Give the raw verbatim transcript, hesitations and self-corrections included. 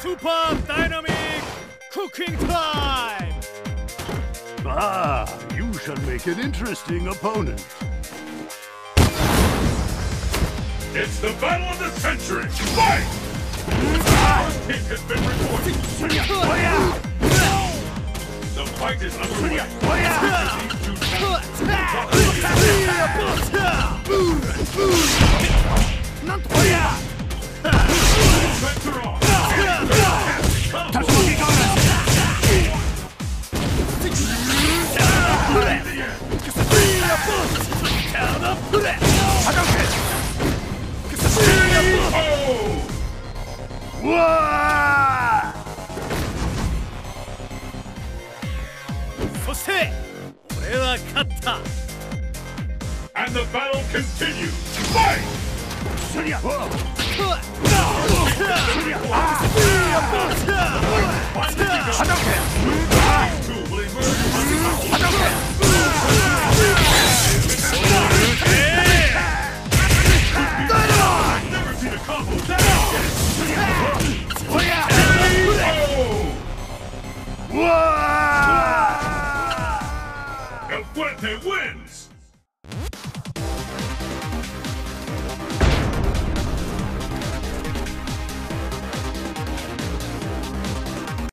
Super dynamic cooking time! Ah, you shall make an interesting opponent. It's the battle of the century! Fight! First hit has been recorded. The fight is underway. Center off. And the battle continues. Fight! Never seen a combo that. El Fuerte wins!